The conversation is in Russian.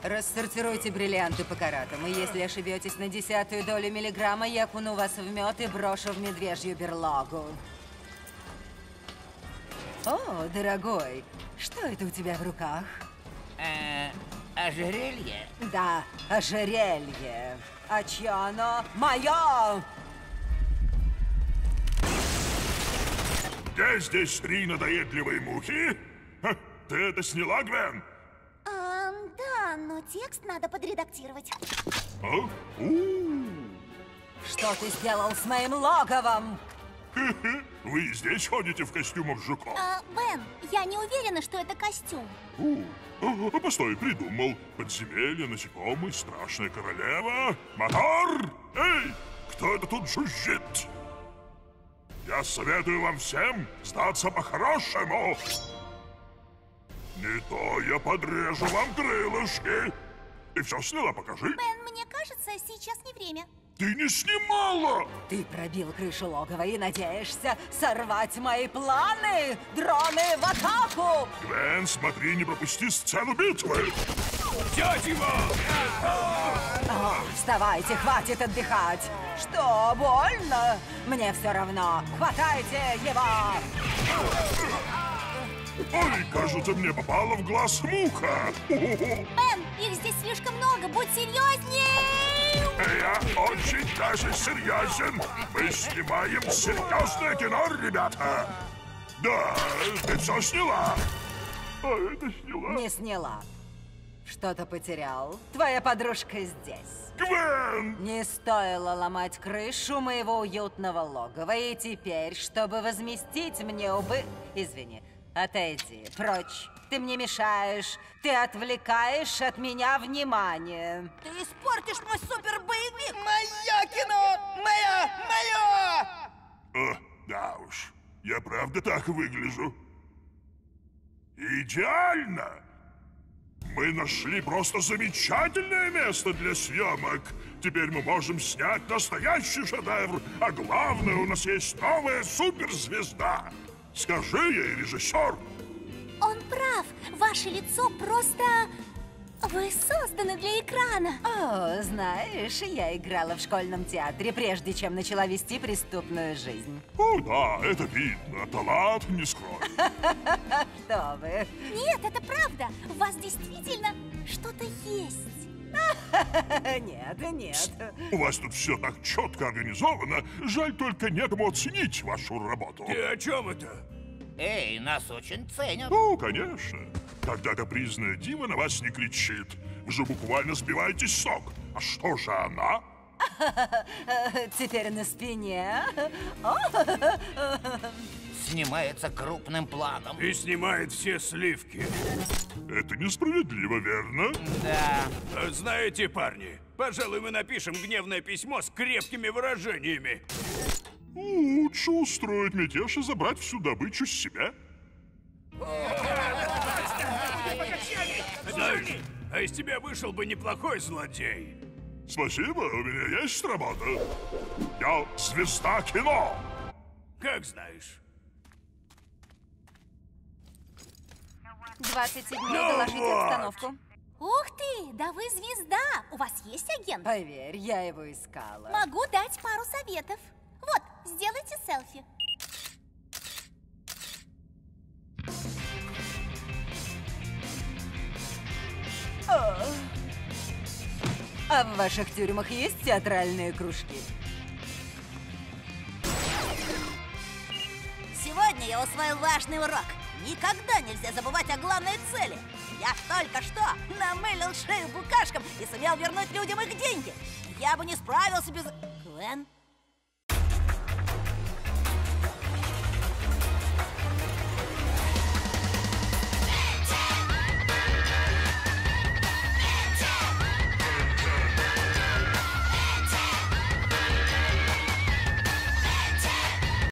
Рассортируйте бриллианты по каратам, и если ошибетесь на 10-ю долю миллиграмма, я окуну вас в мед и брошу в медвежью берлогу. О, дорогой, что это у тебя в руках? Ожерелье? Да, ожерелье. А чье оно? Мое! Где здесь 3 надоедливые мухи? Ха, ты это сняла, Гвен? Да, но текст надо подредактировать. А? Что ты сделал с моим логовом? Вы здесь ходите в костюмах жуков? Бен, я не уверена, что это костюм. Постой, придумал. Подземелье, насекомые, страшная королева. Мотор! Эй, кто это тут жужжит? Я советую вам всем сдаться по-хорошему. Не то я подрежу вам крылышки. Ты все сняла, покажи. Бен, мне кажется, сейчас не время. Ты не снимала! Ты пробил крышу логова и надеешься сорвать мои планы? Дроны в атаку! Гвен, смотри, не пропусти сцену битвы! Взять его! О, вставайте, хватит отдыхать! Что, больно? Мне все равно. Хватайте его! Ой, кажется, мне попала в глаз муха. Бен, их здесь слишком много, будь серьезней! Я очень даже серьезен. Мы снимаем серьезное кино, ребята. Да, ты все сняла. Это сняла. Не сняла. Что-то потерял. Твоя подружка здесь. Гвен! Не стоило ломать крышу моего уютного логова. И теперь, чтобы возместить мне Извини. Отойди, прочь. Ты мне мешаешь. Ты отвлекаешь от меня внимание. Ты испортишь мой супер-боевик! Моя кино! Мое! Да уж, я правда так выгляжу. Идеально! Мы нашли просто замечательное место для съемок. Теперь мы можем снять настоящий шедевр. А главное, у нас есть новая суперзвезда. Скажи ей, режиссер. Он прав. Ваше лицо просто... Вы созданы для экрана. О, знаешь, я играла в школьном театре, прежде чем начала вести преступную жизнь. О, да, это видно. Талант не скроет. Что вы? Нет, это правда. У вас действительно что-то есть. Нет, нет. У вас тут все так четко организовано. Жаль только некому оценить вашу работу. Ты о чем это? Эй, нас очень ценят. Ну, конечно. Когда капризная дива на вас не кричит, вы же буквально сбиваете с ног. А что же она? Теперь на спине. Снимается крупным планом. И снимает все сливки. Это несправедливо, верно? Да. Знаете, парни, пожалуй, мы напишем гневное письмо с крепкими выражениями. Лучше устроить мятеж и забрать всю добычу с себя. Знаешь, а из тебя вышел бы неплохой злодей. Спасибо, у меня есть работа. Я звезда кино. Как знаешь. 27-й, доложите вот. обстановку. Ух ты, да вы звезда! У вас есть агент? Поверь, я его искала. Могу дать пару советов. Вот, сделайте селфи. А в ваших тюрьмах есть театральные кружки? Сегодня я усвоил важный урок. Никогда нельзя забывать о главной цели. Я только что намылил шею букашкам и сумел вернуть людям их деньги. Я бы не справился без... Гвен?